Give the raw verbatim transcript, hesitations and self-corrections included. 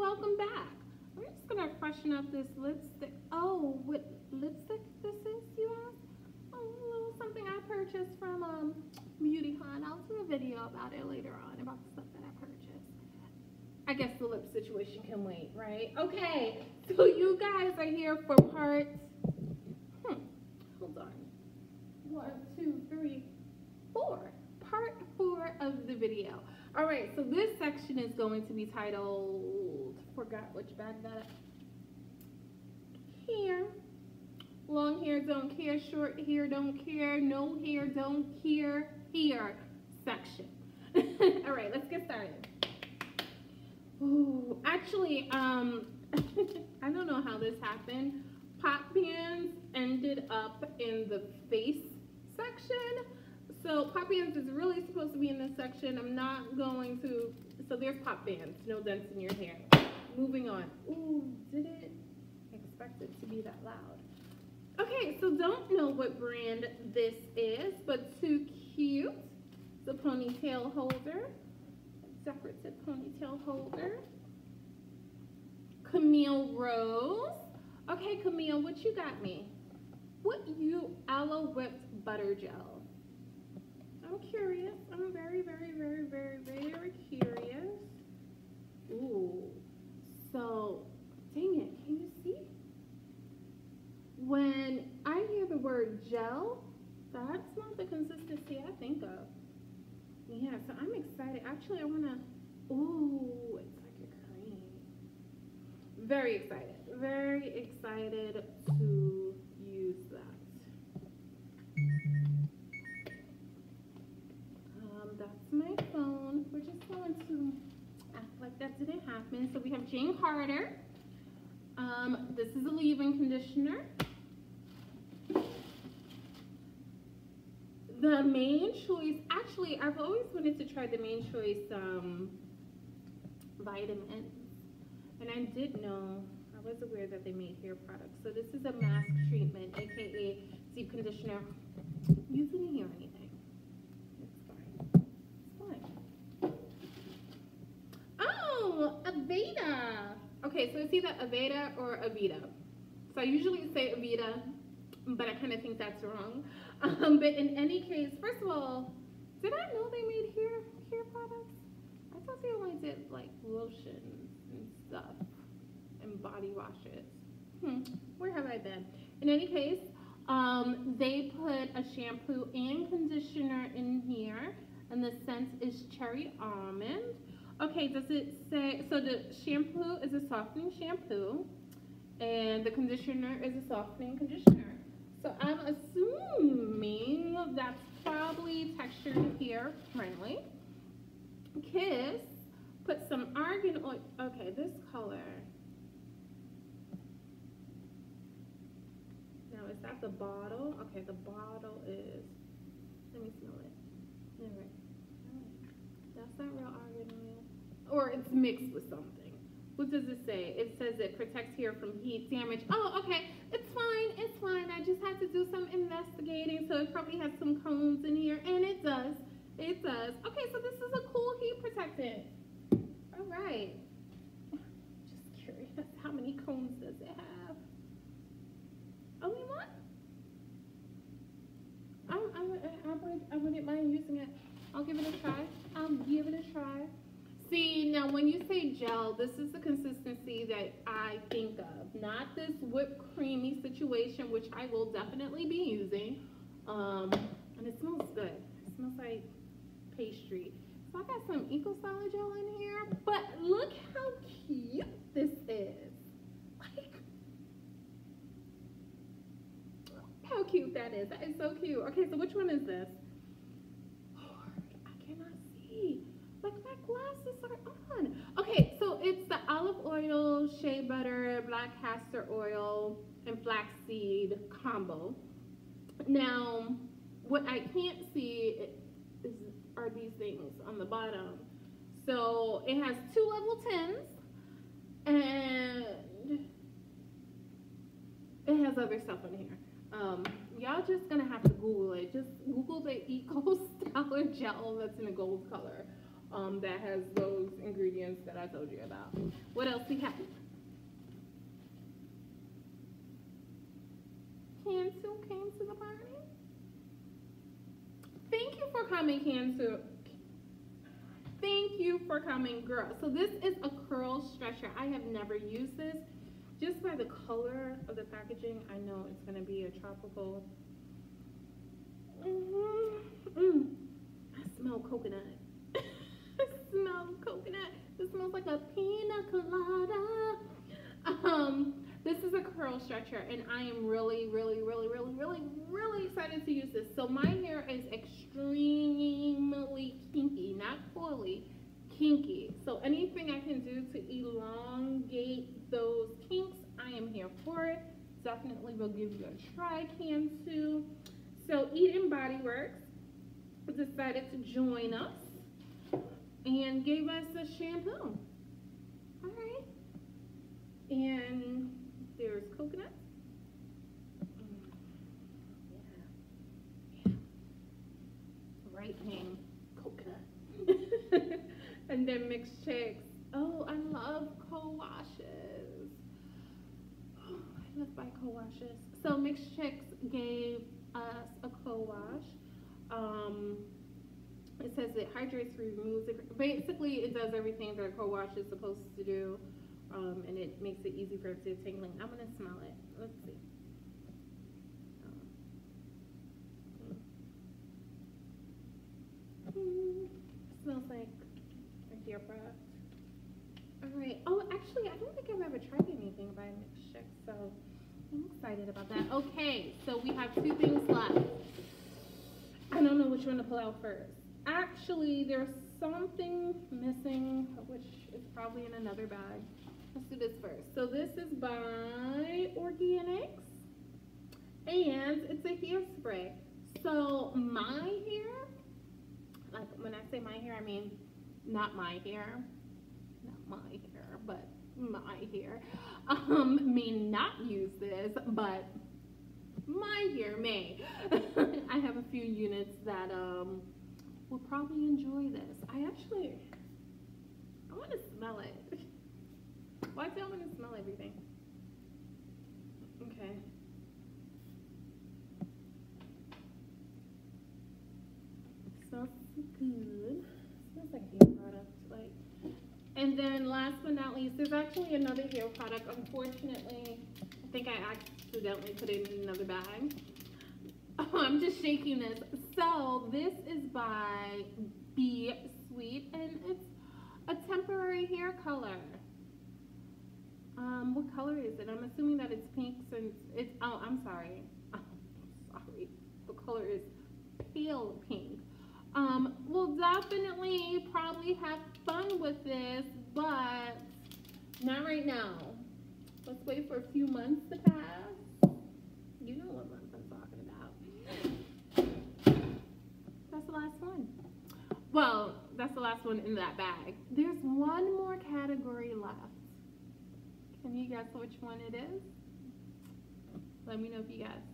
welcome back. I'm just gonna freshen up this lipstick. Oh, what lipstick this is, you ask? Oh, a little something I purchased from um, BeautyCon. I'll do a video about it later on, about the stuff that I purchased. I guess the lip situation can wait, right? Okay, so you guys are here for part, hmm, hold on. One, two, three, four. Part four of the video. All right, so this section is going to be titled, forgot which bag that, hair. Long hair don't care, short hair don't care, no hair don't care, hair section. All right, let's get started. Ooh, actually, um, I don't know how this happened. Pop bands ended up in the face section. So pop bands is really supposed to be in this section. I'm not going to, so there's pop bands, no dents in your hair. Moving on. Ooh, didn't expect it to be that loud. Okay, so don't know what brand this is, but too cute. It's a ponytail holder, decorative ponytail holder. Camille Rose. Okay, Camille, what you got me? What you aloe whipped butter gel? I'm curious. I'm very, very, very, very, very curious. Ooh. So, dang it, can you see? When I hear the word gel, that's not the consistency I think of. Yeah, so I'm excited. Actually, I want to, ooh, it's like a cream. Very excited. Very excited to use that. That's my phone. We're just going to act like that didn't happen. So we have Jane Carter. Um, this is a leave-in conditioner. The Main Choice, actually, I've always wanted to try the Main Choice um, vitamins. And I did know, I was aware that they made hair products. So this is a mask treatment, aka deep conditioner. You didn't hear anything. Aveda. Okay, so it's either Aveda or Aveda. So I usually say Aveda, but I kind of think that's wrong. Um, but in any case, first of all, did I know they made hair hair products? I thought they only did like lotions and stuff and body washes. Hmm, where have I been? In any case, um, they put a shampoo and conditioner in here, and the scent is cherry almond. Okay, does it say, so the shampoo is a softening shampoo, and the conditioner is a softening conditioner. So I'm assuming that's probably textured hair friendly. Kiss, put some argan oil, okay, this color. Now, is that the bottle? Okay, the bottle is, let me smell it. All right. That's not real argan oil. Or it's mixed with something. What does it say? It says it protects hair from heat damage. Oh, okay. It's fine. It's fine. I just had to do some investigating. So it probably has some cones in here. And it does. It does. Okay, so this is a cool heat protectant. All right. Just curious. How many cones does it have? Only one? I, I, I, would, I wouldn't mind using it. I'll give it a try. I'll give it a try. See, now when you say gel, this is the consistency that I think of. Not this whipped creamy situation, which I will definitely be using. Um, and it smells good. It smells like pastry. So I got some Eco Solid gel in here. But look how cute this is. Like, how cute that is. That is so cute. Okay, so which one is this? Lord, I cannot see. Like my glasses are on. Okay, so it's the olive oil, shea butter, black castor oil, and flaxseed combo. Now, what I can't see is, are these things on the bottom. So it has two level tens, and it has other stuff in here. Um, y'all just gonna have to Google it. Just Google the Eco Stellar gel that's in a gold color. Um, that has those ingredients that I told you about. What else we have? Cantu came to the party. Thank you for coming, Cantu. Thank you for coming, girl. So this is a curl stretcher. I have never used this. Just by the color of the packaging, I know it's going to be a tropical. Mm-hmm. Mm. I smell coconut. I smell coconut. It smells like a pina colada. Um, this is a curl stretcher, and I am really, really, really, really, really, really excited to use this. So my hair is extremely kinky, not coily, kinky. So anything I can do to elongate those kinks, I am here for it. Definitely will give you a try, Cantu. So Eden Body Works decided to join us and gave us a shampoo. All right. And there's coconut. Yeah. Yeah. Right name, coconut. And then mixed chicks. Oh, I love co-washes. Oh, I live by co-washes. So Mixed Chicks gave us a co-wash. Um, it says it hydrates, removes it. Basically, it does everything that a co-wash is supposed to do. Um, and it makes it easy for detangling. I'm gonna smell it. Let's see. Um, mm, smells like a hair product. All right. Oh, actually, I don't think I've ever tried anything by Mixed Chicks, so I'm excited about that. Okay, so we have two things left. I don't know which one to pull out first. Actually, there's something missing, which is probably in another bag. Let's do this first. So this is by Organics, and it's a hairspray. So my hair, like when I say my hair, I mean not my hair, not my hair, but my hair, um, may not use this, but my hair may. I have a few units that um, will probably enjoy this. I actually, I want to smell it. Why do I want to smell everything? Okay. It smells good. It smells like hair product, like. And then last but not least, there's actually another hair product. Unfortunately, I think I accidentally put it in another bag. Oh, I'm just shaking this. So this is by Be Sweet, and it's a temporary hair color. Um, what color is it? I'm assuming that it's pink since it's, oh, I'm sorry. Oh, sorry. The color is pale pink. Um, we'll definitely probably have fun with this, but not right now. Let's wait for a few months to pass. You know what month I'm talking about. That's the last one. Well, that's the last one in that bag. There's one more category left. Can you guess which one it is? Let me know if you guess.